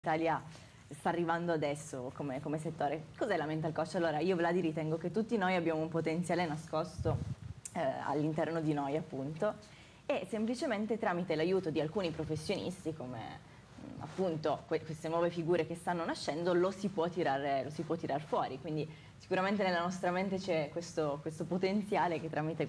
Italia sta arrivando adesso come settore. Cos'è la mental coach? Allora, io Vladi ritengo che tutti noi abbiamo un potenziale nascosto all'interno di noi, appunto, e semplicemente tramite l'aiuto di alcuni professionisti come appunto queste nuove figure che stanno nascendo lo si può tirar fuori. Quindi sicuramente nella nostra mente c'è questo potenziale che tramite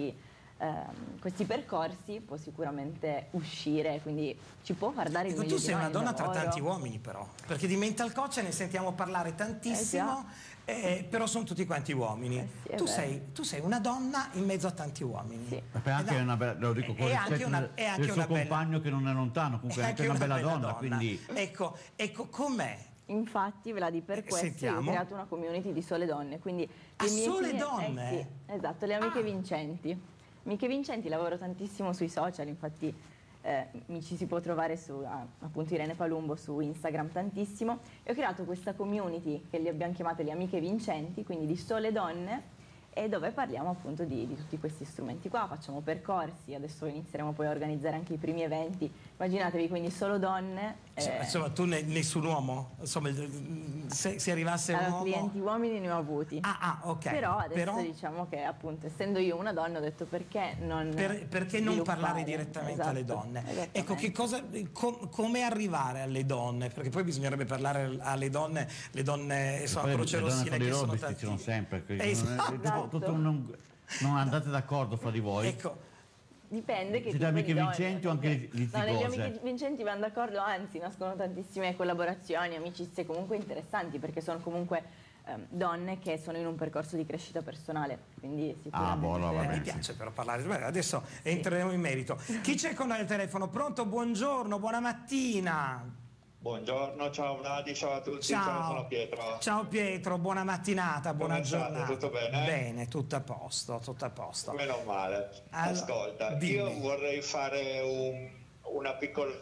questi percorsi può sicuramente uscire, quindi ci può far dare il meglio tu sei di noi una donna nel tra lavoro. tanti uomini, però, perché di mental coach ne sentiamo parlare tantissimo, però sono tutti quanti uomini. Sì, tu sei una donna in mezzo a tanti uomini. Sì. Anche una bella, lo dico con rispetto del suo compagno che non è lontano, comunque è anche una bella donna, quindi... Ecco, com'è? Infatti, Vladi, per questo io ho creato una community di sole donne, quindi sole donne? sì, esatto, le amiche vincenti. Amiche vincenti, lavoro tantissimo sui social, infatti mi ci si può trovare su appunto Irene Palumbo su Instagram tantissimo, e ho creato questa community che le abbiamo chiamate le amiche vincenti, quindi di sole donne, e dove parliamo appunto di tutti questi strumenti qua, facciamo percorsi, adesso inizieremo poi a organizzare anche i primi eventi, immaginatevi, quindi solo donne. Insomma, tu nessun uomo? Insomma, se arrivasse un uomo... clienti uomini ne ho avuti. Ok. Però adesso diciamo che appunto, essendo io una donna, ho detto perché non perché non parlare direttamente alle donne? Ecco, come arrivare alle donne? Perché poi bisognerebbe parlare alle donne, le donne sono crocerossine che sono tantissime. Sempre, non andate d'accordo fra di voi? Ecco, dipende che siete amiche vincenti o anche litigose? No, le amiche vincenti vanno d'accordo, anzi nascono tantissime collaborazioni, amicizie comunque interessanti, perché sono comunque donne che sono in un percorso di crescita personale, quindi sicuramente... Mi piace però parlare. Beh, adesso entreremo in merito. Chi c'è con noi al telefono? Pronto? Buongiorno, buona mattina. Buongiorno, ciao Vladi, ciao a tutti, ciao, sono Pietro. Ciao Pietro, buona mattina, buona giornata. Tutto bene? Bene, tutto a posto, tutto a posto. Meno male. Ascolta, dimmi. Io vorrei fare una piccola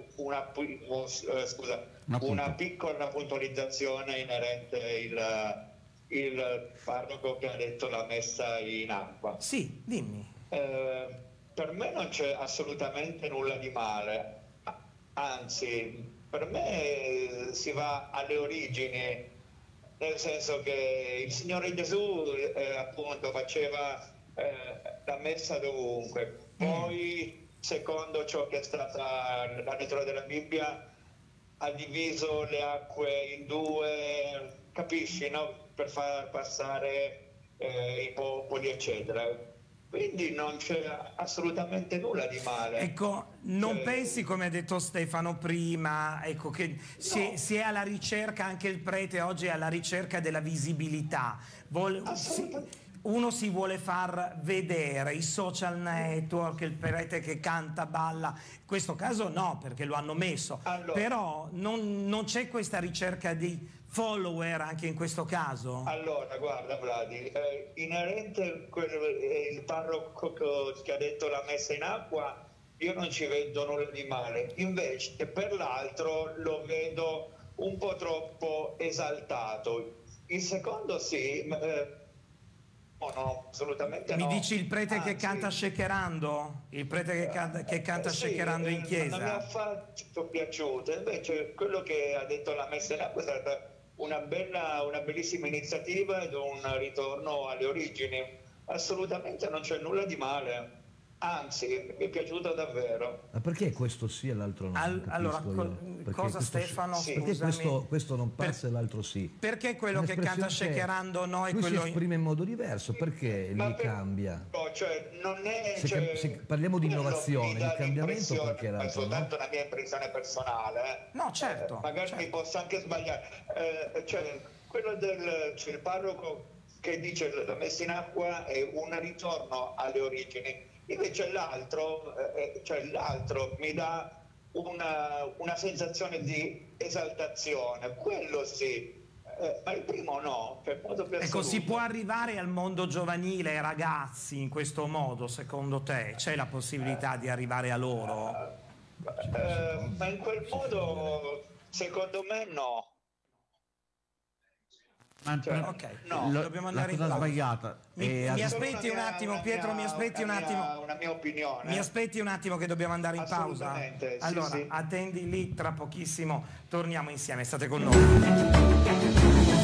puntualizzazione inerente il parroco che ha detto la messa in acqua. Sì, dimmi. Per me non c'è assolutamente nulla di male, anzi... Per me si va alle origini, nel senso che il Signore Gesù appunto faceva la messa dovunque. Poi, secondo ciò che è stata la lettura della Bibbia, ha diviso le acque in due, capisci, no? Per far passare i popoli, eccetera. Quindi non c'è assolutamente nulla di male. Ecco, non pensi, come ha detto Stefano prima, ecco, che si è alla ricerca, anche il prete oggi è alla ricerca della visibilità. Uno si vuole far vedere, i social network, il prete che canta, balla, in questo caso no, perché lo hanno messo. Allora, però non c'è questa ricerca di follower anche in questo caso? Allora, guarda Vladi, inerente il parroco che ha detto la messa in acqua, io non ci vedo nulla di male, invece per l'altro lo vedo un po' troppo esaltato. Il secondo sì, no, assolutamente no. Mi dici il prete che canta shakerando? Il prete che canta shakerando in chiesa? Non mi ha affatto piaciuto, invece quello che ha detto la messa in acqua è stata una bellissima iniziativa ed un ritorno alle origini. Assolutamente non c'è nulla di male, anzi mi è piaciuto davvero. Ma perché questo sì e l'altro no? Allora, cosa Stefano? Sì. Perché questo non passa e l'altro sì? Perché quello che canta shakerando noi lui si esprime in modo diverso, perché lì cambia? No, cioè, non è, se parliamo di innovazione, di cambiamento, perché l'altro è soltanto una mia impressione personale. No, certo. Magari mi posso anche sbagliare. Quello il parroco che dice la messa in acqua è un ritorno alle origini, invece l'altro mi dà una sensazione di esaltazione, quello sì, ma il primo no, per modo più assoluto. Ecco, si può arrivare al mondo giovanile, ai ragazzi, in questo modo, secondo te? C'è la possibilità di arrivare a loro? Ma in quel modo, secondo me no. Ok, dobbiamo andare in pausa. pausa. Sbagliata. Mi aspetti un attimo, Pietro, mi aspetti un attimo. Una mia opinione. Mi aspetti un attimo che dobbiamo andare in pausa? Assolutamente, sì, allora, sì. attendi lì, tra pochissimo torniamo insieme, state con noi.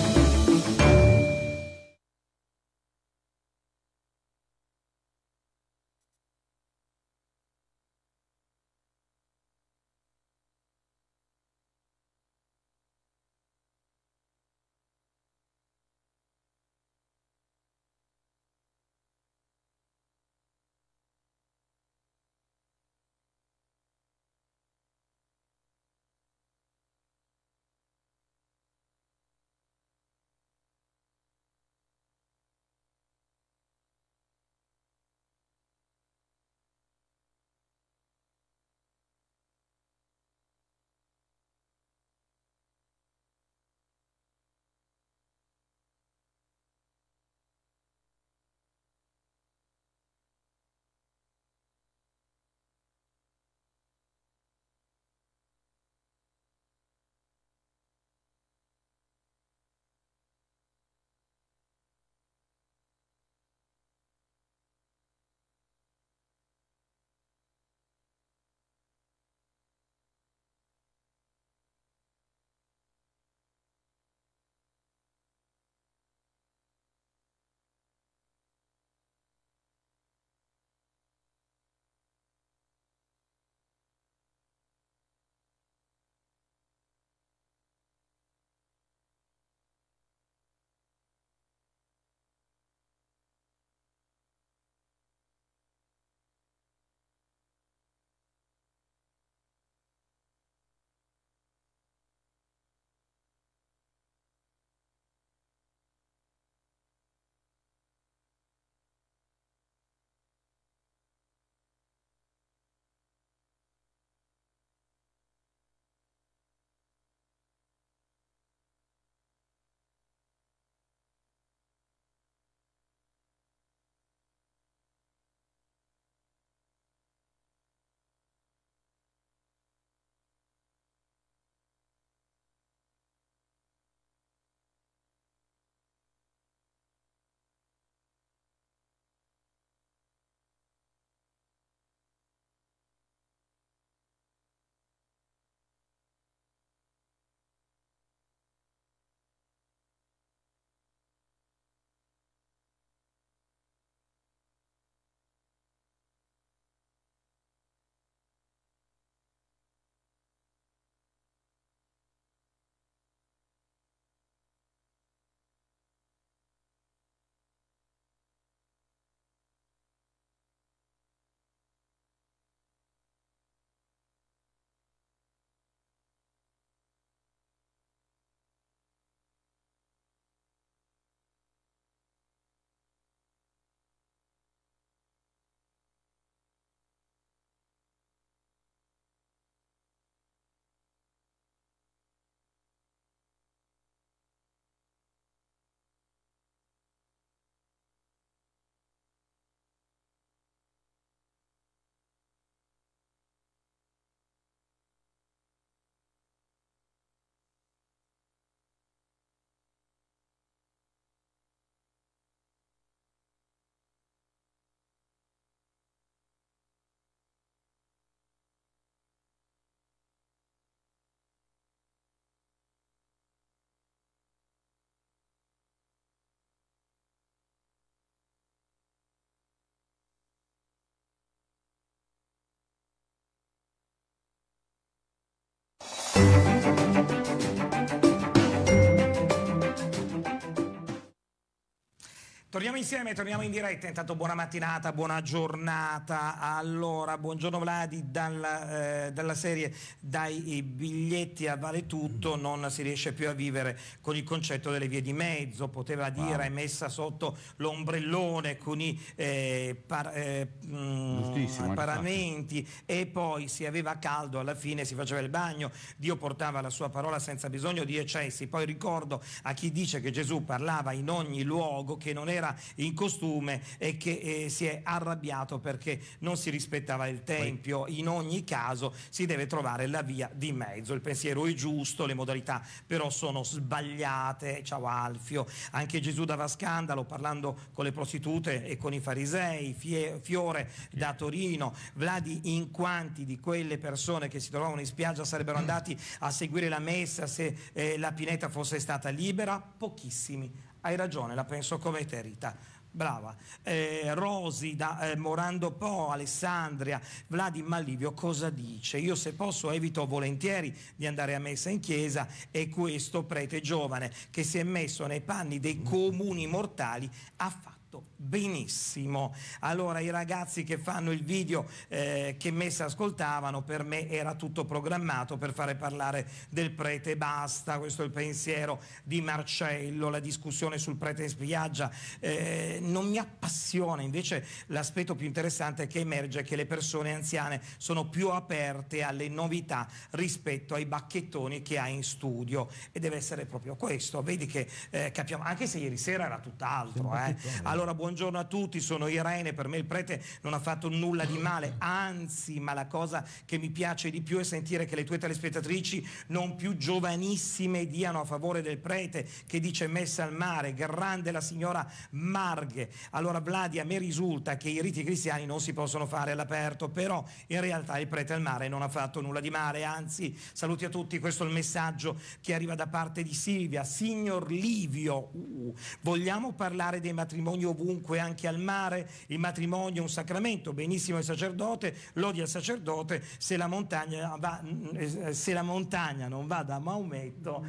Torniamo insieme, torniamo in diretta, intanto buona mattinata, buona giornata. Allora, buongiorno Vladi, dalla serie dai biglietti a vale tutto non si riesce più a vivere con il concetto delle vie di mezzo, poteva dire è messa sotto l'ombrellone con i paramenti e poi si aveva caldo, alla fine si faceva il bagno, Dio portava la sua parola senza bisogno di eccessi. Poi ricordo a chi dice che Gesù parlava in ogni luogo che non era era in costume e che si è arrabbiato perché non si rispettava il tempio. In ogni caso si deve trovare la via di mezzo, il pensiero è giusto, le modalità però sono sbagliate. Ciao Alfio. Anche Gesù dava scandalo parlando con le prostitute e con i farisei. Fiore da Torino. Vladi, in quanti di quelle persone che si trovavano in spiaggia sarebbero andati a seguire la messa se la pineta fosse stata libera? Pochissimi. Hai ragione, la penso come te, Rita. Brava. Rosi da Morando Po, Alessandria. Vladi Mallivio cosa dice? Io se posso evito volentieri di andare a messa in chiesa, e questo prete giovane che si è messo nei panni dei comuni mortali ha fatto benissimo. Allora, i ragazzi che fanno il video che messa ascoltavano, per me era tutto programmato per fare parlare del prete, basta. Questo è il pensiero di Marcello. La discussione sul prete in spiaggia non mi appassiona, invece l'aspetto più interessante è che emerge che le persone anziane sono più aperte alle novità rispetto ai bacchettoni che ha in studio, e deve essere proprio questo. Vedi che capiamo, anche se ieri sera era tutt'altro. Allora, buongiorno a tutti, sono Irene. Per me il prete non ha fatto nulla di male, anzi, ma la cosa che mi piace di più è sentire che le tue telespettatrici non più giovanissime diano a favore del prete che dice messa al mare. Grande la signora Marghe. Allora, Vladi, a me risulta che i riti cristiani non si possono fare all'aperto, però in realtà il prete al mare non ha fatto nulla di male, anzi. Saluti a tutti, questo è il messaggio che arriva da parte di Silvia. Signor Livio, vogliamo parlare dei matrimoni ovunque, anche al mare? Il matrimonio è un sacramento, benissimo il sacerdote, lodi al sacerdote, se la montagna non va da Maometto,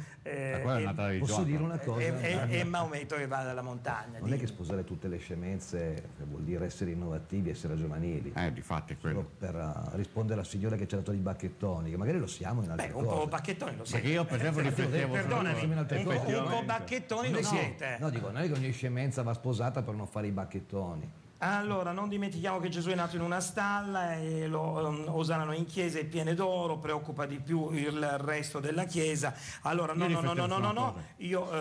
posso dire una cosa? È Maometto che va dalla montagna. Non è che sposare tutte le scemenze vuol dire essere innovativi, essere giovanili. Difatti è quello. Per rispondere alla signora che ci ha dato i bacchettoni, che magari lo siamo in altre cose. Un po' bacchettoni lo siete. Perché io, per esempio, riflettevo. Perdonami, un po' bacchettoni lo siete. No, dico, non è che ogni scemenza va sposata per non fare i bacchettoni. Allora, non dimentichiamo che Gesù è nato in una stalla e lo osannano in chiesa, è piene d'oro, preoccupa di più il resto della chiesa. Allora, no, io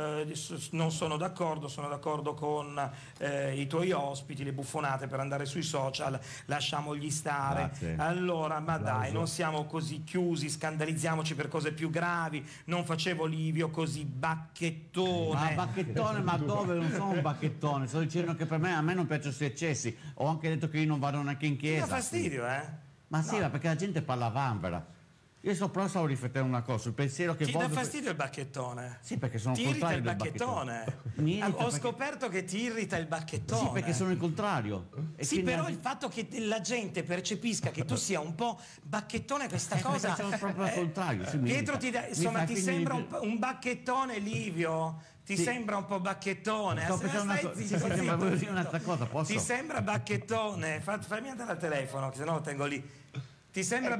non sono d'accordo con i tuoi ospiti, le buffonate per andare sui social, lasciamogli stare. Grazie. Allora, ma dai, non siamo così chiusi, scandalizziamoci per cose più gravi. Non facevo Livio così bacchettone. Ma bacchettone, ma dove? Non sono un bacchettone, sto dicendo che per me, a me non piacciono eccessi. Ho anche detto che io non vado neanche in chiesa. Mi dà fastidio, Ma sì, ma perché la gente parla vanvera. Io stavo riflettendo una cosa, sul pensiero che ti dà fastidio il bacchettone? Sì, perché sono ti contrario irrita il bacchettone? Ho scoperto che ti irrita il bacchettone. Sì, perché sono il contrario. Sì, però il fatto che la gente percepisca che tu sia un po' bacchettone, questa cosa sono proprio al contrario. Pietro ti sembra un bacchettone, Livio? Ti sembra un po' bacchettone? Sto pensando un'altra cosa, posso? Ti sembra bacchettone? Fammi andare al telefono, che sennò lo tengo lì. Ti sembra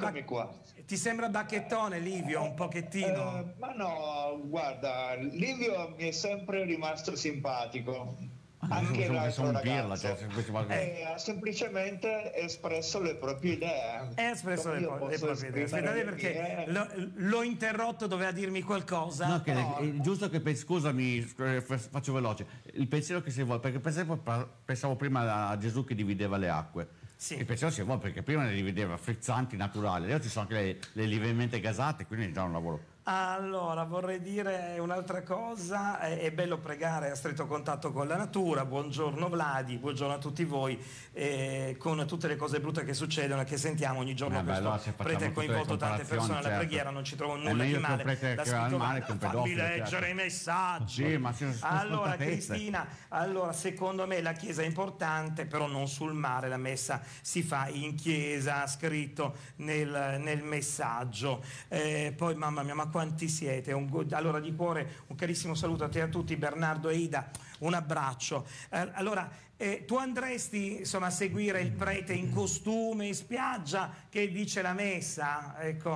bacchettone, Livio, un pochettino? Ma no, guarda, Livio mi è sempre rimasto simpatico. Anche l'altro ragazzo ha semplicemente espresso le proprie idee. È espresso le proprie idee. Aspettate, perché l'ho interrotto, doveva dirmi qualcosa. No, è giusto che scusami, faccio veloce. Il pensiero che si vuole, perché pensavo prima a Gesù che divideva le acque. Sì. Il pensiero si vuole perché prima le divideva frizzanti, naturali, adesso ci sono anche le lievemente gasate, quindi è già un lavoro. Allora, vorrei dire un'altra cosa, è bello pregare a stretto contatto con la natura. Buongiorno Vladi, buongiorno a tutti voi, con tutte le cose brutte che succedono e che sentiamo ogni giorno. Questo prete ha coinvolto tante persone alla preghiera, non ci trovo nulla di male. Fammi leggere i messaggi. Sì, ma allora Cristina, secondo me la chiesa è importante, però non sul mare, la messa si fa in chiesa, ha scritto nel messaggio. Poi mamma mia, ma quanti siete? Allora, di cuore un carissimo saluto a te e a tutti, Bernardo e Ida, un abbraccio. Allora, tu andresti insomma a seguire il prete in costume in spiaggia che dice la messa? Ecco,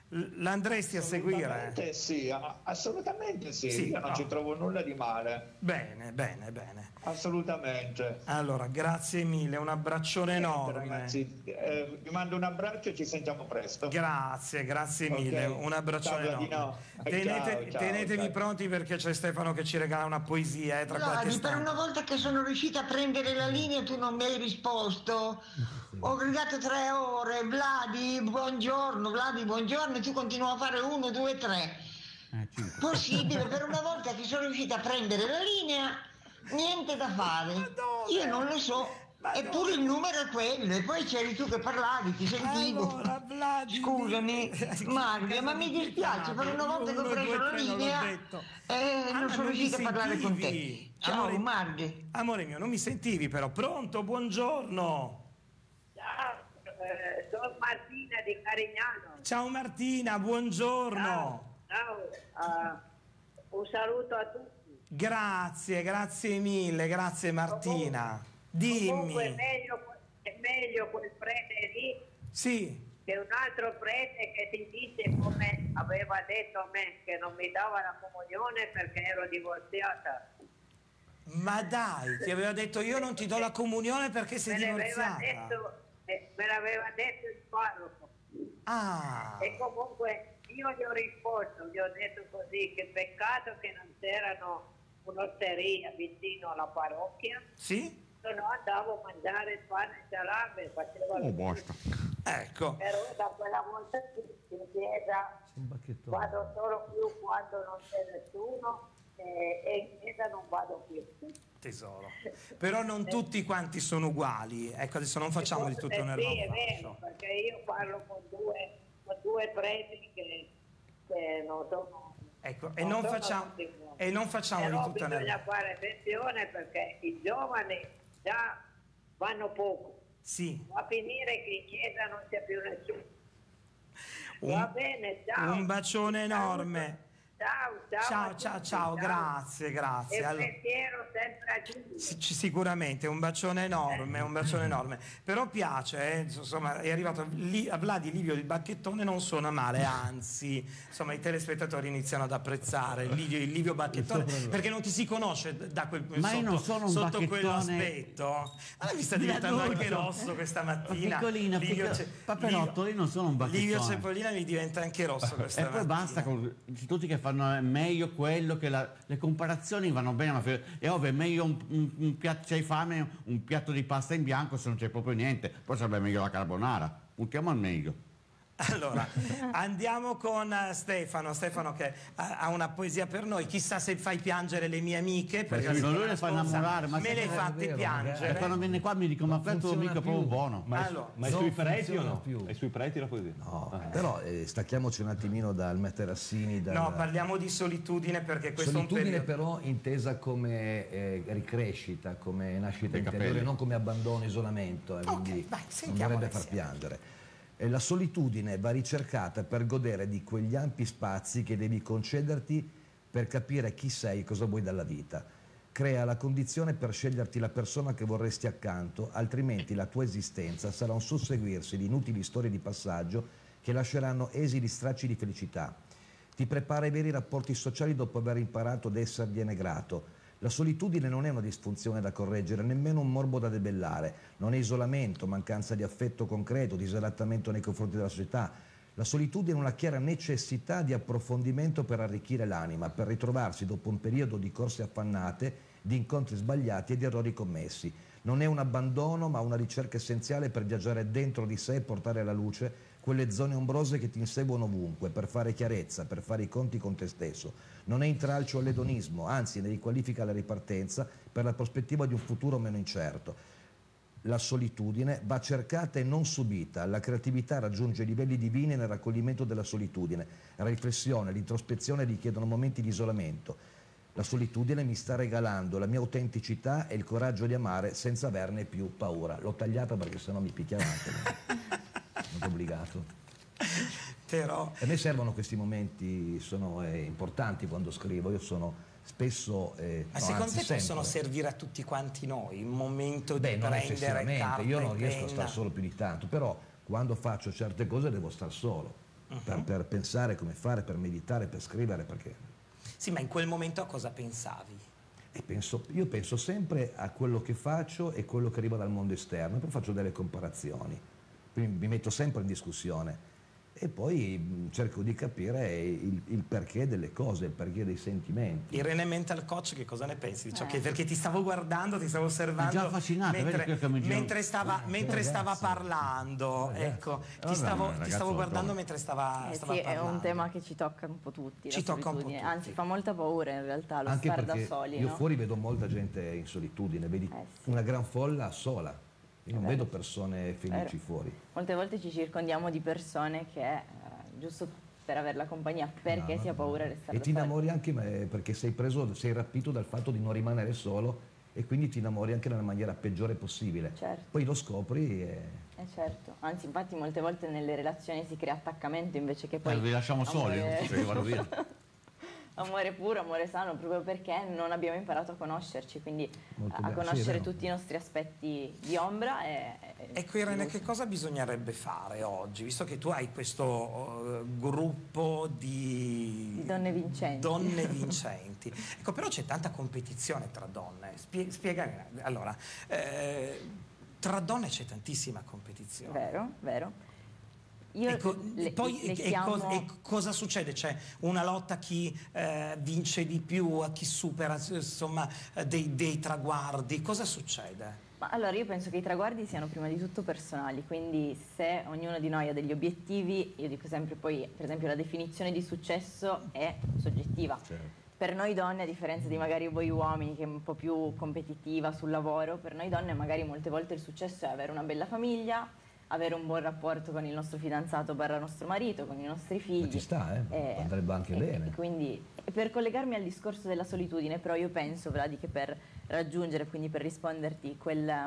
L'andresti a seguire? Assolutamente sì, assolutamente sì. Io non ci trovo nulla di male. Bene. Assolutamente. Allora, grazie mille, un abbraccione enorme. Ragazzi, vi mando un abbraccio e ci sentiamo presto. Grazie mille, un abbraccione enorme. Tenetevi pronti perché c'è Stefano che ci regala una poesia tra qualche Per istante. una volta che sono riuscita a prendere la linea tu non mi hai risposto. Ho gridato 3 ore, Vladi, buongiorno, e tu continui a fare 1, 2, 3. Possibile, per una volta che sono riuscita a prendere la linea, niente da fare. Io non lo so. Eppure il numero è quello, e poi c'eri tu che parlavi, ti sentivo. Allora, Vladi, scusami, Mario, ma mi dispiace, per una volta che ho preso la linea non sono riuscita a parlare con te. Ciao, Mario. Amore mio, non mi sentivi però. Pronto, buongiorno. Ciao, sono Martina di Carignano. Ciao Martina, buongiorno. Ciao, un saluto a tutti. Grazie mille, grazie Martina. Dimmi. Comunque è meglio quel prete lì, sì, che un altro prete che ti dice, come aveva detto a me, che non mi dava la comunione perché ero divorziata. Ma dai, ti aveva detto io non ti do la comunione perché sei divorziata. Me l'aveva detto il parroco. E comunque io gli ho risposto, gli ho detto così, che peccato che non c'erano un'osteria vicino alla parrocchia. Sì? Se no andavo a mangiare il pane e salame, facevo basta. Ecco. Però da quella volta in chiesa vado solo più quando non c'è nessuno e in chiesa non vado più. Tesoro. Però non tutti quanti sono uguali. Ecco, adesso non facciamo di tutto un errore. Sì, è vero, perché io parlo con due preti che non sono... Ecco, e non facciamo di tutto un errore. Bisogna fare attenzione perché i giovani già vanno poco. Sì. Va a finire che in chiesa non c'è più nessuno. Va bene, ciao. Un bacione enorme. Ciao, grazie. E pensiero sempre a Giulio. Sicuramente, un bacione enorme, però piace, insomma, è arrivato a Vladi Livio il bacchettone, non suona male, anzi, insomma, i telespettatori iniziano ad apprezzare il Livio bacchettone, perché non ti si conosce da quel sotto quell'aspetto. Mi sta diventando anche rosso questa mattina. Paperotto, io non sono un bacchettone. Livio Cepolina mi diventa anche rosso questa mattina. E poi basta con tutti che fanno meglio quello che le comparazioni vanno bene, ma è ovvio, è meglio un piatto, c'hai fame, un piatto di pasta in bianco se non c'è proprio niente, poi sarebbe meglio la carbonara, puntiamo al meglio. Allora, andiamo con Stefano che ha una poesia per noi. Chissà se fai piangere le mie amiche, perché lui le fa innamorare, ma me le hai fatte piangere. E quando viene qua mi dicono, ma Alberto mica proprio buono. Ma è sui preti o no? È sui preti la poesia? No, però stacchiamoci un attimino dal Materassini. No, parliamo di solitudine, perché questo solitudine è un periodo... però intesa come ricrescita, come nascita interiore, non come abbandono, isolamento, quindi non dovrebbe far piangere. La solitudine va ricercata per godere di quegli ampi spazi che devi concederti per capire chi sei e cosa vuoi dalla vita. Crea la condizione per sceglierti la persona che vorresti accanto, altrimenti la tua esistenza sarà un susseguirsi di inutili storie di passaggio che lasceranno esili stracci di felicità. Ti prepara ai veri rapporti sociali dopo aver imparato ad essergliene grato. La solitudine non è una disfunzione da correggere, nemmeno un morbo da debellare, non è isolamento, mancanza di affetto concreto, disadattamento nei confronti della società. La solitudine è una chiara necessità di approfondimento per arricchire l'anima, per ritrovarsi dopo un periodo di corse affannate, di incontri sbagliati e di errori commessi. Non è un abbandono, ma una ricerca essenziale per viaggiare dentro di sé e portare alla luce quelle zone ombrose che ti inseguono ovunque, per fare chiarezza, per fare i conti con te stesso. Non è intralcio all'edonismo, anzi ne riqualifica la ripartenza per la prospettiva di un futuro meno incerto. La solitudine va cercata e non subita, la creatività raggiunge livelli divini nel raccoglimento della solitudine, la riflessione, l'introspezione richiedono momenti di isolamento. La solitudine mi sta regalando la mia autenticità e il coraggio di amare senza averne più paura. L'ho tagliata perché sennò mi picchia avanti. Non obbligato. Però... A me servono questi momenti, sono importanti quando scrivo. Io sono spesso ma secondo te possono servire a tutti quanti noi un momento di non prendere carta? Io non riesco a stare solo più di tanto, però quando faccio certe cose devo star solo. per pensare come fare, per meditare, per scrivere, perché... Sì, ma in quel momento a cosa pensavi? Io penso sempre a quello che faccio e quello che arriva dal mondo esterno, poi faccio delle comparazioni, quindi mi metto sempre in discussione e poi cerco di capire il perché delle cose, il perché dei sentimenti. Irene Mental Coach, che cosa ne pensi di ciò? Perché ti stavo guardando, ti stavo osservando già affascinato, mentre stava parlando, ecco, ti stavo guardando mentre stava parlando. È un tema che ci tocca un po' tutti, ci tocca un po' tutti. Anzi, fa molta paura in realtà lo anche star da soli. Io fuori vedo molta gente in solitudine, vedi una gran folla sola. Io non vedo persone felici fuori. Molte volte ci circondiamo di persone che, giusto per avere la compagnia, perché si ha paura di restare da soli. E ti innamori anche perché sei rapito dal fatto di non rimanere solo e quindi ti innamori anche nella maniera peggiore possibile. Certo. Poi lo scopri e... certo, anzi infatti molte volte nelle relazioni si crea attaccamento invece che poi... vi lasciamo soli, io vado via. Amore puro, amore sano, proprio perché non abbiamo imparato a conoscerci, quindi a conoscere tutti i nostri aspetti di ombra. Ecco Irene, che cosa bisognerebbe fare oggi, visto che tu hai questo gruppo di donne vincenti? Donne vincenti. Ecco, però c'è tanta competizione tra donne. Spiega, allora, tra donne c'è tantissima competizione. Vero, vero. Cosa succede? C'è una lotta a chi vince di più, a chi supera insomma dei traguardi, cosa succede? Ma allora io penso che i traguardi siano prima di tutto personali, quindi se ognuno di noi ha degli obiettivi, io dico sempre poi per esempio la definizione di successo è soggettiva. Certo. Per noi donne, a differenza di magari voi uomini che è un po' più competitiva sul lavoro, per noi donne magari molte volte il successo è avere una bella famiglia, avere un buon rapporto con il nostro fidanzato / nostro marito, con i nostri figli. Ma ci sta, andrebbe anche bene. Quindi, per collegarmi al discorso della solitudine, però io penso, Vladi, che per raggiungere, quindi per risponderti, quella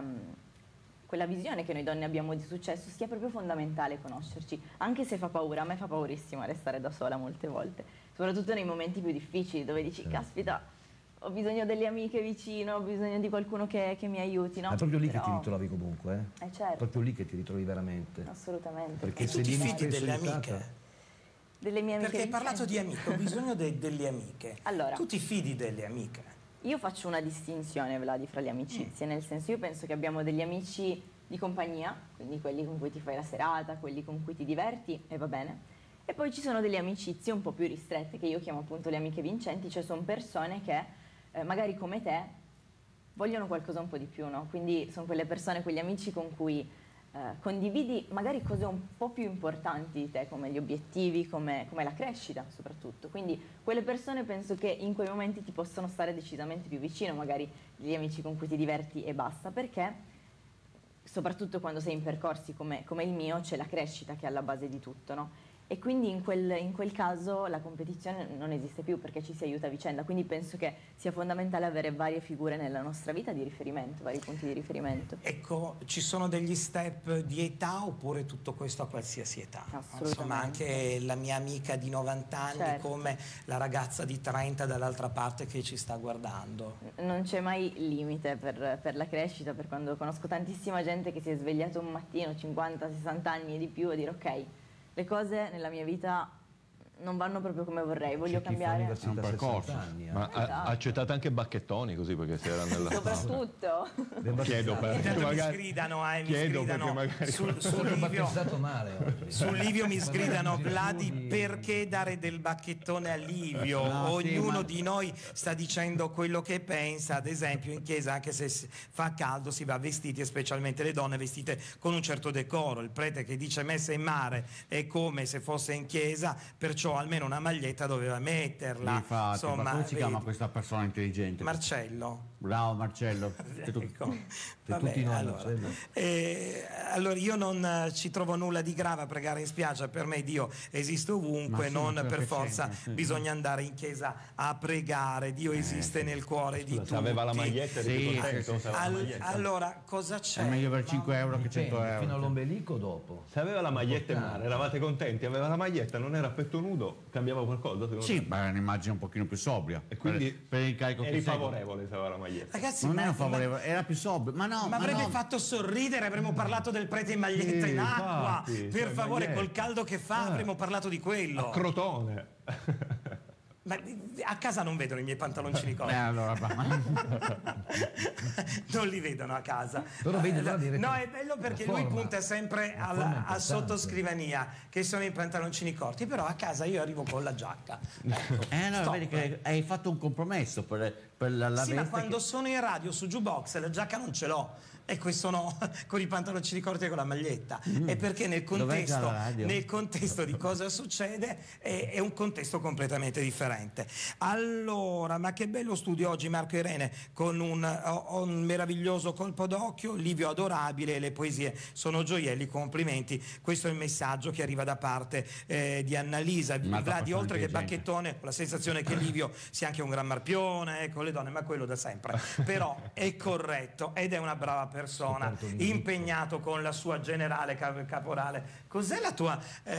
visione che noi donne abbiamo di successo sia proprio fondamentale conoscerci, anche se fa paura. A me fa paurissimo restare da sola molte volte, soprattutto nei momenti più difficili, dove dici, caspita, ho bisogno delle amiche vicino, ho bisogno di qualcuno che mi aiuti, no? È proprio lì che ti ritrovi comunque, certo. Proprio lì che ti ritrovi veramente. Assolutamente. Perché se ti fidi delle amiche? Delle mie amiche. Perché hai parlato di amiche, ho bisogno delle amiche. Allora, tu ti fidi delle amiche? Io faccio una distinzione, Vladi, fra le amicizie, nel senso io penso che abbiamo degli amici di compagnia, quindi quelli con cui ti fai la serata, quelli con cui ti diverti e va bene. E poi ci sono delle amicizie un po' più ristrette, che io chiamo appunto le amiche vincenti, cioè sono persone che magari come te vogliono qualcosa un po' di più, no? Quindi sono quelle persone, quegli amici con cui condividi magari cose un po' più importanti di te, come gli obiettivi, come la crescita soprattutto. Quindi quelle persone penso che in quei momenti ti possono stare decisamente più vicino, magari gli amici con cui ti diverti e basta, perché soprattutto quando sei in percorsi come il mio c'è la crescita che è alla base di tutto, no? E quindi in quel caso la competizione non esiste più perché ci si aiuta a vicenda, quindi penso che sia fondamentale avere varie figure nella nostra vita di riferimento, vari punti di riferimento. Ecco, ci sono degli step di età oppure tutto questo a qualsiasi età? Assolutamente. Insomma, anche la mia amica di 90 anni, certo, come la ragazza di 30 dall'altra parte che ci sta guardando. Non c'è mai limite per la crescita, per quando conosco tantissima gente che si è svegliata un mattino, 50, 60 anni e di più, a dire ok, le cose nella mia vita non vanno proprio come vorrei, voglio cambiare. È un percorso. Ma accettate anche bacchettoni così, perché se era nella... Soprattutto. Chiedo perché magari... mi sgridano sul Livio mi sgridano, Vladi, perché dare del bacchettone a Livio? Ognuno di noi sta dicendo quello che pensa. Ad esempio in chiesa, anche se fa caldo, si va vestiti, e specialmente le donne vestite con un certo decoro. Il prete che dice messa in mare è come se fosse in chiesa, perciò almeno una maglietta doveva metterla. Infatti, insomma, ma come si chiama questa persona intelligente? Marcello. Bravo Marcello. Ecco. Tutti noi, allora io non ci trovo nulla di grave a pregare in spiaggia, per me Dio esiste ovunque, sì, non per forza bisogna andare in chiesa a pregare, Dio esiste nel cuore di tutti. Aveva la maglietta di allora cosa c'è? È meglio per 5 euro che 100 euro. Fino all'ombelico dopo. Se aveva la maglietta in mare, eravate contenti, aveva la maglietta, non era a petto nudo. nudo cambiava qualcosa? Sì, ma è un'immagine un pochino più sobria. E quindi per il carico eri favorevole se aveva la maglietta? Ragazzi, non ero favorevole, era più sobrio. Ma avrebbe fatto sorridere, avremmo parlato del prete in maglietta in acqua. Infatti, per favore, col caldo che fa avremmo parlato di quello. A Crotone. Ma a casa non vedono i miei pantaloncini corti. Allora, non li vedono a casa. Però no, è bello perché lui punta sempre a sottoscrivania, che sono i pantaloncini corti, però a casa io arrivo con la giacca. No, vedi che hai fatto un compromesso per la sì, ma veste quando sono in radio su Jukebox la giacca non ce l'ho. E qui sono con i pantaloncini corti e con la maglietta. E perché nel contesto di cosa succede è un contesto completamente differente. Allora, ma che bello studio oggi, Marco Irene, con un meraviglioso colpo d'occhio, Livio adorabile, le poesie sono gioielli, complimenti. Questo è il messaggio che arriva da parte di Annalisa. Vladi, oltre che bacchettone, ho la sensazione che Livio sia anche un gran marpione con le donne, ma quello da sempre. Però è corretto ed è una brava persona, impegnato con la sua generale caporale. Cos'è la tua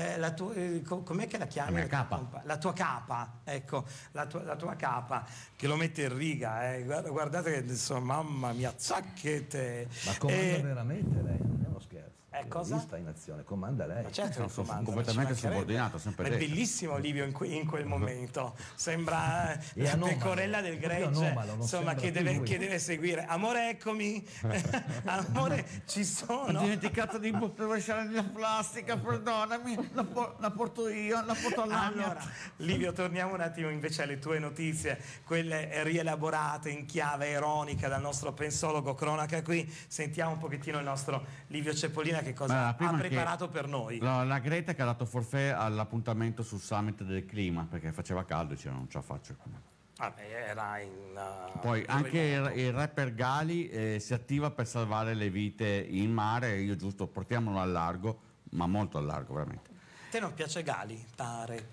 com'è che la chiami? La capa. La tua capa, ecco, la tua capa che lo mette in riga, guardate che insomma, mamma mia, zacchete. Ma comanda veramente lei, non è uno scherzo. Cosa? Vista in azione, comanda lei. Ma certo, sono completamente subordinato, sempre è detto. bellissimo Livio in quel momento, sembra la pecorella del gregge, insomma, che deve seguire. Amore, eccomi. Amore, ci sono. Ho dimenticato di rovesciare la plastica, perdonami, la porto io, la porto all'aria. Allora, Livio, torniamo un attimo invece alle tue notizie, quelle rielaborate in chiave ironica dal nostro pensologo cronaca qui. Sentiamo un pochettino il nostro Livio Cepolina che cosa ha preparato per noi. La Greta che ha dato forfait all'appuntamento sul summit del clima perché faceva caldo e diceva non ce la faccio. Era poi anche il rapper Gali si attiva per salvare le vite in mare. Io giusto portiamolo al largo, ma molto al largo veramente. Te non piace Gali? Pare.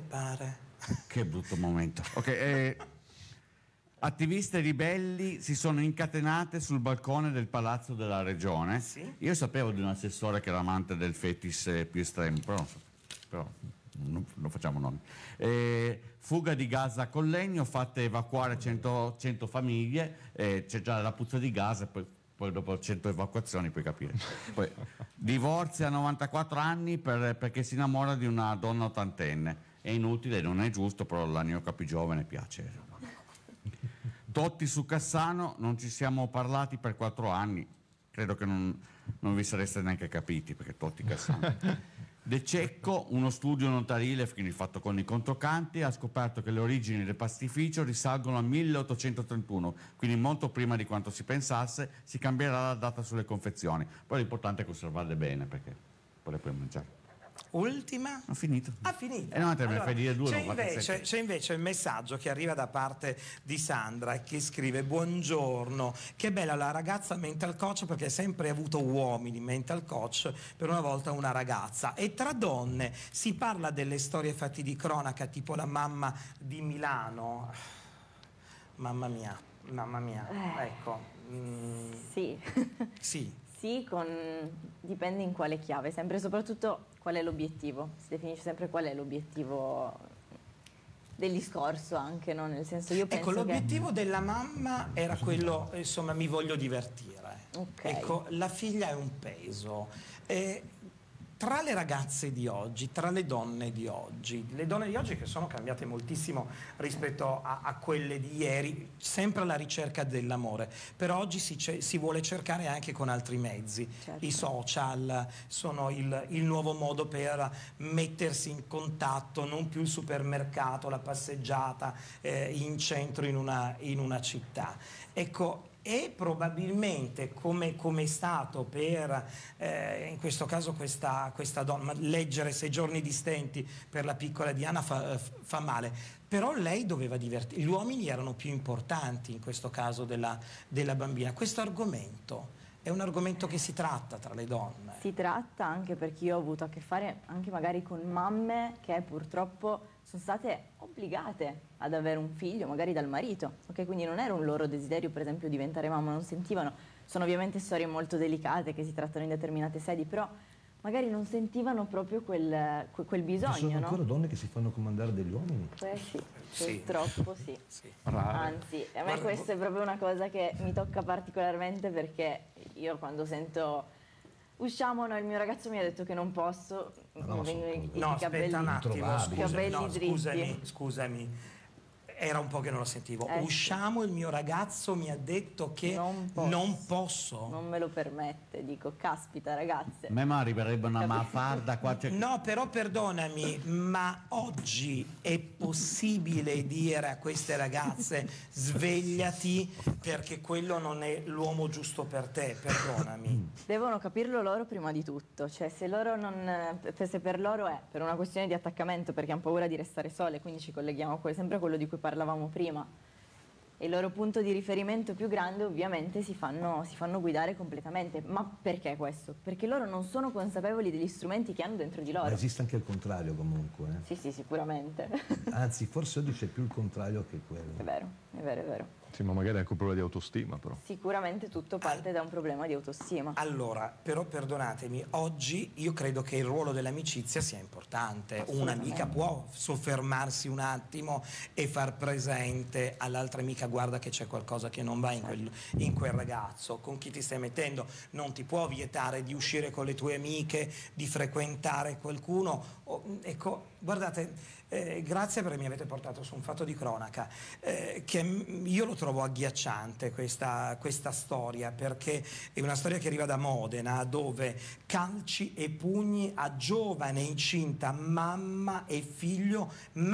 Che brutto momento. Ok, attiviste ribelli si sono incatenate sul balcone del palazzo della regione. Sì? Io sapevo di un assessore che era amante del fetis più estremo, però non facciamo nomi. Fuga di gas a Collegno, fatte evacuare 100 famiglie, c'è già la puzza di gas e poi dopo 100 evacuazioni puoi capire. Poi, divorzia a 94 anni perché si innamora di una donna ottantenne. È inutile, non è giusto, però la neocapigiovane piace. Totti su Cassano, non ci siamo parlati per 4 anni, credo che non vi sareste neanche capiti perché Totti Cassano. De Cecco, uno studio notarile, quindi fatto con i controcanti, ha scoperto che le origini del pastificio risalgono al 1831, quindi molto prima di quanto si pensasse. Si cambierà la data sulle confezioni, poi l'importante è conservarle bene perché poi le puoi mangiare. Ultima? Ho finito. Ha finito. No, te me allora, fai dire due, c'è invece il messaggio che arriva da parte di Sandra che scrive: buongiorno, che bella la ragazza mental coach, perché ha sempre avuto uomini mental coach, per una volta una ragazza. E tra donne si parla delle storie fatte di cronaca, tipo la mamma di Milano. Mamma mia, ecco. Sì. Sì. Sì, dipende in quale chiave, sempre e soprattutto qual è l'obiettivo. Si definisce sempre qual è l'obiettivo del discorso anche, no? Nel senso, io penso l'obiettivo della mamma era quello, insomma, mi voglio divertire. Okay. Ecco, la figlia è un peso. Tra le ragazze di oggi, tra le donne di oggi che sono cambiate moltissimo rispetto a quelle di ieri, sempre alla ricerca dell'amore, però oggi si vuole cercare anche con altri mezzi. Certo. I social sono il nuovo modo per mettersi in contatto, non più il supermercato, la passeggiata in centro in una città. Ecco, e probabilmente come è stato per in questo caso questa donna, leggere 6 giorni di stenti per la piccola Diana fa male, però lei doveva divertirsi, gli uomini erano più importanti in questo caso della bambina. Questo argomento è un argomento che si tratta tra le donne. Si tratta anche perché io ho avuto a che fare anche magari con mamme che purtroppo sono state obbligate ad avere un figlio, magari dal marito, ok? Quindi non era un loro desiderio, per esempio, diventare mamma, non sentivano. Sono ovviamente storie molto delicate che si trattano in determinate sedi, però magari non sentivano proprio quel bisogno. Ci sono no? ancora donne che si fanno comandare degli uomini? Sì, purtroppo sì. Anzi, a me questa è proprio una cosa che mi tocca particolarmente, perché io quando sento usciamo, no, il mio ragazzo mi ha detto che non posso, mi vengono i capelli, un attimo, dritti. Scusami. Era un po' che non lo sentivo. Usciamo, il mio ragazzo mi ha detto che non posso. Non me lo permette, dico, caspita ragazze. A me mi arriverebbe una mafarda qua. No, però perdonami, ma oggi è possibile dire a queste ragazze svegliati perché quello non è l'uomo giusto per te, perdonami. Devono capirlo loro prima di tutto, cioè se loro non, se per loro è per una questione di attaccamento, perché hanno paura di restare sole, quindi ci colleghiamo sempre a quello di cui parlavamo prima, e il loro punto di riferimento più grande ovviamente si fanno guidare completamente. Ma perché questo? Perché loro non sono consapevoli degli strumenti che hanno dentro di loro. Ma esiste anche il contrario comunque. Sì, sicuramente. Anzi, forse oggi c'è più il contrario che quello. È vero, è vero, è vero. Sì, ma magari è anche un problema di autostima, però. Sicuramente tutto parte da un problema di autostima. Allora, però perdonatemi, oggi io credo che il ruolo dell'amicizia sia importante. Un'amica può soffermarsi un attimo e far presente all'altra amica: guarda che c'è qualcosa che non va in quel ragazzo, con chi ti stai mettendo. Non ti può vietare di uscire con le tue amiche, di frequentare qualcuno. Ecco, guardate, grazie perché mi avete portato su un fatto di cronaca, che io lo trovo agghiacciante questa storia, perché è una storia che arriva da Modena, dove calci e pugni a giovane incinta, mamma e figlio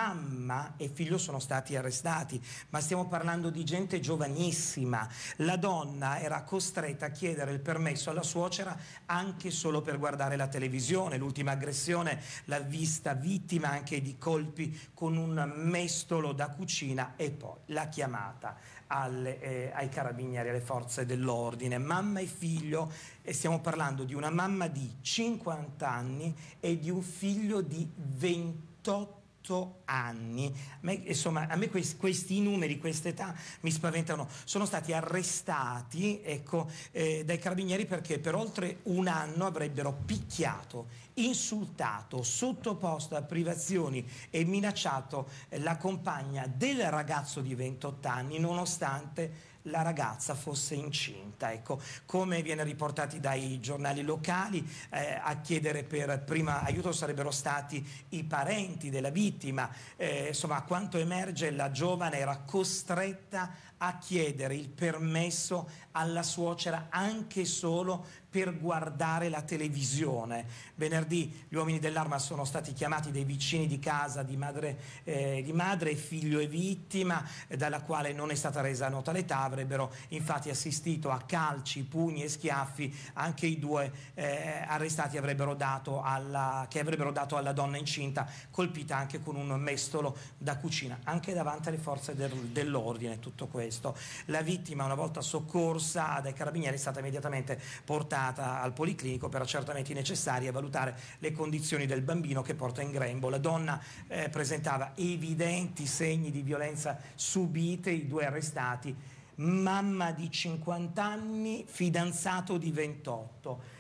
sono stati arrestati, ma stiamo parlando di gente giovanissima. La donna era costretta a chiedere il permesso alla suocera anche solo per guardare la televisione. L'ultima aggressione l'ha vista vittima anche di colpi con un mestolo da cucina, e poi la chiamata ai carabinieri, alle forze dell'ordine. Mamma e figlio, e stiamo parlando di una mamma di 50 anni e di un figlio di 28 anni. Insomma, a me questi numeri, questa età mi spaventano. Sono stati arrestati, ecco, dai carabinieri perché per oltre un anno avrebbero picchiato, insultato, sottoposto a privazioni e minacciato la compagna del ragazzo di 28 anni, nonostante la ragazza fosse incinta. Ecco, come viene riportati dai giornali locali, a chiedere per prima aiuto sarebbero stati i parenti della vittima. Insomma, a quanto emerge, la giovane era costretta a chiedere il permesso alla suocera anche solo per guardare la televisione. Venerdì gli uomini dell'Arma sono stati chiamati dai vicini di casa di madre e figlio e vittima, dalla quale non è stata resa nota l'età. Avrebbero infatti assistito a calci, pugni e schiaffi anche i due arrestati che avrebbero dato alla donna incinta, colpita anche con un mestolo da cucina, anche davanti alle forze dell'ordine. Tutto questo. La vittima, una volta soccorsa dai carabinieri, è stata immediatamente portata al policlinico per accertamenti necessari a valutare le condizioni del bambino, che porta in grembo. La donna presentava evidenti segni di violenza subite. I due arrestati, mamma di 50 anni, fidanzato di 28.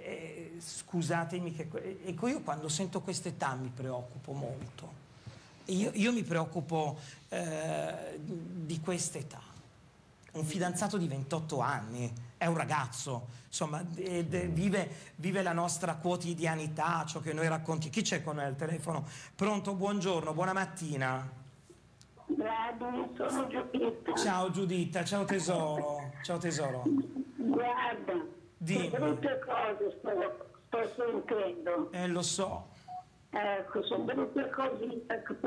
Scusatemi, ecco, io quando sento questa età mi preoccupo molto. Io mi preoccupo di questa età. Un fidanzato di 28 anni, è un ragazzo, insomma, vive la nostra quotidianità, ciò che noi racconti. Chi c'è con il telefono? Pronto, buongiorno, buona mattina. Guarda, sono Giuditta. Ciao Giuditta, ciao tesoro, ciao tesoro. Guarda, dimmi. Che brutte cose sto sentendo. Lo so. Ecco, sono brutte cose.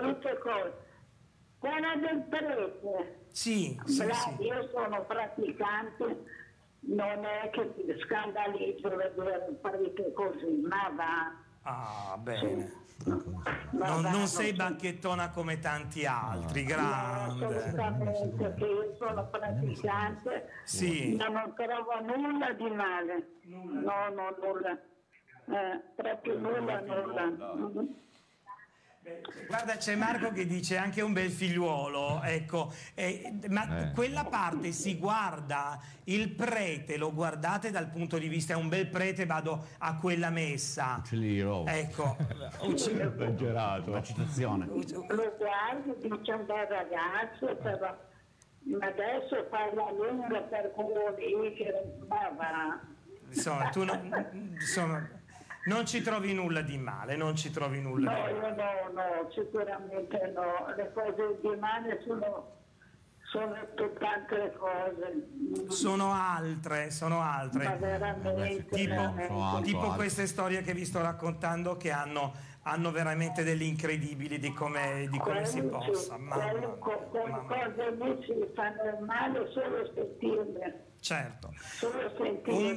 Quella del prete. Sì. Io sono praticante, non è che ti scandalizzo vedere parecchie cose, ma va. Ah, bene. Sì. Non sei bacchettona come tanti altri, grande. No, assolutamente, perché io sono praticante, sì. Ma non trovo nulla di male. No, nulla. Proprio nulla. Guarda, c'è Marco che dice anche un bel figliuolo, ecco, ma quella parte si guarda, il prete lo guardate dal punto di vista, è un bel prete, vado a quella messa. Ecco, esagerato, la citazione. Lo guardo, dice un bel ragazzo, però adesso parla lunga per quello lì che va. Insomma, tu non ci trovi nulla di male, non ci trovi nulla di male. No, sicuramente no. Le cose di male sono tutt'altre cose. Sono altre. Ma veramente. Tipo queste storie che vi sto raccontando che hanno veramente delle incredibili di come si possa. Cose lì si fanno male solo sentirle. Certo. Un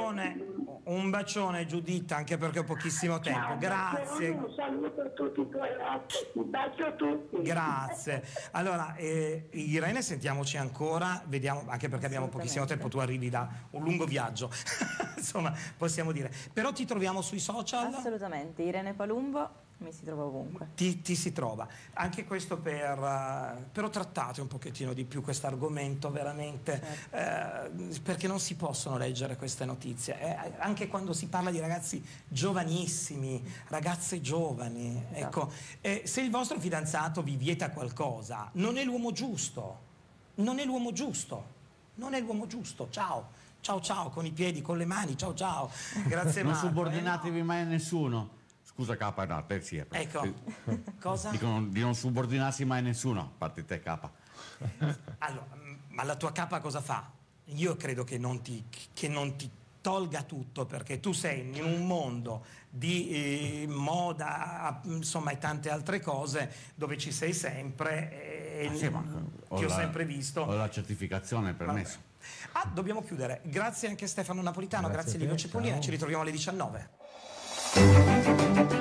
bacione Giuditta, anche perché ho pochissimo tempo. Grazie. Un saluto a tutti i tuoi ospiti, un bacio a tutti. Grazie. Allora, Irene, sentiamoci ancora, vediamo, anche perché abbiamo pochissimo tempo, tu arrivi da un lungo viaggio, insomma, possiamo dire. Però ti troviamo sui social? Assolutamente, Irene Palumbo. Mi si trova ovunque. Ti si trova. Anche questo però trattate un pochettino di più questo argomento veramente, perché non si possono leggere queste notizie, anche quando si parla di ragazzi giovanissimi, ragazze giovani. Ecco, se il vostro fidanzato vi vieta qualcosa, non è l'uomo giusto, non è l'uomo giusto, non è l'uomo giusto. Ciao, con i piedi, con le mani, ciao. Grazie Non Marco. subordinatevi mai a nessuno. Scusa Capa, no, te sì. Ecco, cosa? Dicono di non subordinarsi mai a nessuno, a parte te Capa. Allora, ma la tua capa cosa fa? Io credo che non ti tolga tutto, perché tu sei in un mondo di moda, insomma, e tante altre cose dove ci sei sempre, ti ho sempre visto. Ho la certificazione, permesso. Dobbiamo chiudere. Grazie anche Stefano Napolitano, grazie Livio Cipollina, ci ritroviamo alle 19.